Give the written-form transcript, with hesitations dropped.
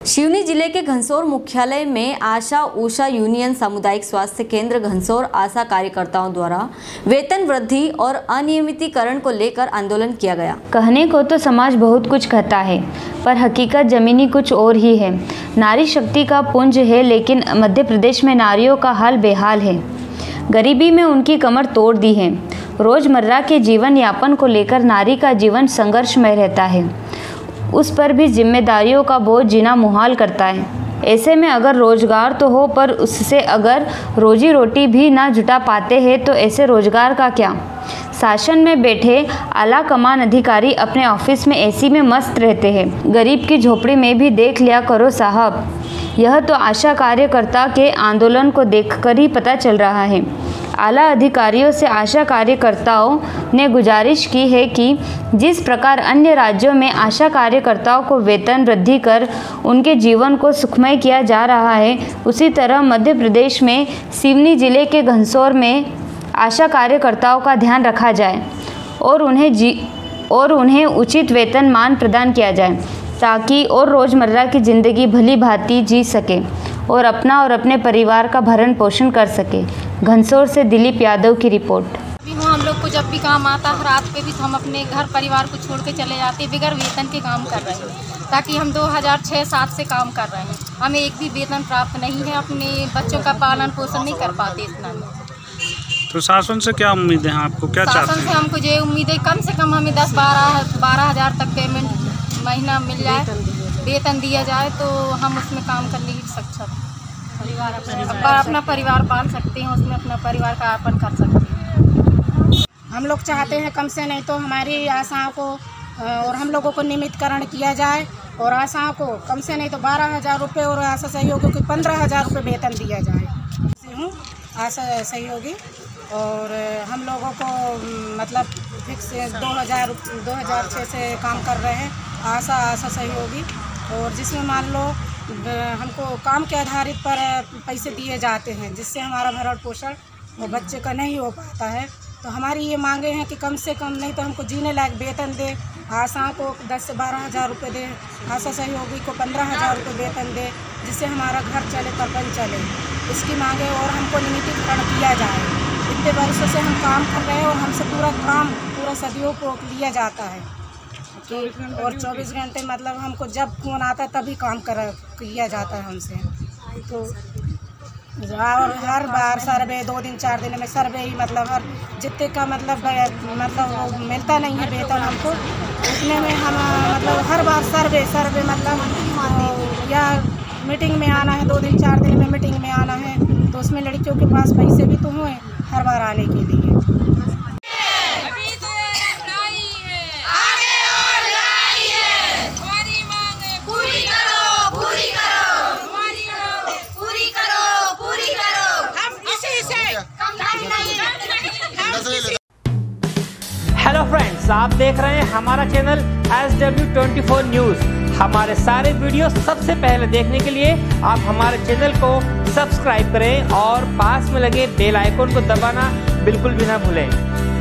सिवनी जिले के घनसोर मुख्यालय में आशा उषा यूनियन सामुदायिक स्वास्थ्य केंद्र घनसोर आशा कार्यकर्ताओं द्वारा वेतन वृद्धि और अनियमितीकरण को लेकर आंदोलन किया गया। कहने को तो समाज बहुत कुछ कहता है, पर हकीकत जमीनी कुछ और ही है। नारी शक्ति का पुंज है, लेकिन मध्य प्रदेश में नारियों का हाल बेहाल है। गरीबी में उनकी कमर तोड़ दी है। रोजमर्रा के जीवन यापन को लेकर नारी का जीवन संघर्षमय रहता है। उस पर भी जिम्मेदारियों का बोझ जीना मुहाल करता है। ऐसे में अगर रोजगार तो हो, पर उससे अगर रोजी रोटी भी ना जुटा पाते हैं तो ऐसे रोजगार का क्या। शासन में बैठे आला कमान अधिकारी अपने ऑफिस में एसी में मस्त रहते हैं। गरीब की झोपड़ी में भी देख लिया करो साहब। यह तो आशा कार्यकर्ता के आंदोलन को देखकर ही पता चल रहा है। आला अधिकारियों से आशा कार्यकर्ताओं ने गुजारिश की है कि जिस प्रकार अन्य राज्यों में आशा कार्यकर्ताओं को वेतन वृद्धि कर उनके जीवन को सुखमय किया जा रहा है, उसी तरह मध्य प्रदेश में सिवनी जिले के घनसोर में आशा कार्यकर्ताओं का ध्यान रखा जाए और उन्हें उचित वेतनमान प्रदान किया जाए, ताकि और रोज़मर्रा की ज़िंदगी भली भांति जी सके और अपना और अपने परिवार का भरण पोषण कर सके। घनसोर से दिलीप यादव की रिपोर्ट। अभी हम लोग को जब भी काम आता है रात पे भी, तो हम अपने घर परिवार को छोड़ के चले जाते हैं। बिगर वेतन के काम कर रहे हैं, ताकि हम 2006-07 से काम कर रहे हैं। हमें एक भी वेतन प्राप्त नहीं है। अपने बच्चों का पालन पोषण नहीं कर पाते इतना में। तो शासन से क्या उम्मीद है आपको, क्या चाहते हैं? शासन से हमको ये उम्मीद है कम से कम हमें 10-12 हज़ार तक पेमेंट महीना मिल जाए, वेतन दिया जाए, तो हम उसमें काम करने की सक्षम अपना परिवार पाल सकते हैं, उसमें अपना परिवार का यापन कर सकते हैं। हम लोग चाहते हैं कम से नहीं तो हमारी आशाओं को और हम लोगों को नियमितकरण किया जाए और आशाओं को कम से नहीं तो 12,000 रुपये और आशा सहयोगियों को 15,000 रुपये वेतन दिया जाए। से हूँ आशा सहयोगी और हम लोगों को मतलब फिक्स 2006 से काम कर रहे हैं आशा सहयोगी, और जिसमें मान लो हमको काम के आधारित पर पैसे दिए जाते हैं, जिससे हमारा भरण पोषण वो बच्चे का नहीं हो पाता है। तो हमारी ये मांगे हैं कि कम से कम नहीं तो हमको जीने लायक वेतन दे, आशाओं को 10 से 12 हज़ार रुपये दे, आशा सहयोगी को 15,000 रुपये वेतन दे, जिससे हमारा घर चले, प्रपंच चले। इसकी मांगे और हमको नियमितीकरण किया जाए। इतने वर्षों से हम काम कर रहे हैं और हमसे पूरा सदियों को लिया जाता है और 24 घंटे मतलब हमको जब फ़ोन आता है तभी काम किया जाता है हमसे। तो और हर बार सर्वे 2 दिन 4 दिन में सर्वे ही मतलब हर जितने का मतलब मिलता नहीं है वेतन हमको, उतने में हम मतलब हर बार सर्वे मतलब या मीटिंग में आना है, 2 दिन 4 दिन में मीटिंग में आना है, तो उसमें लड़कियों के पास पैसे भी तो हुए हर बार आने के लिए। हेलो फ्रेंड्स, आप देख रहे हैं हमारा चैनल SW24 न्यूज़। हमारे सारे वीडियो सबसे पहले देखने के लिए आप हमारे चैनल को सब्सक्राइब करें और पास में लगे बेल आइकन को दबाना बिल्कुल भी ना भूलें।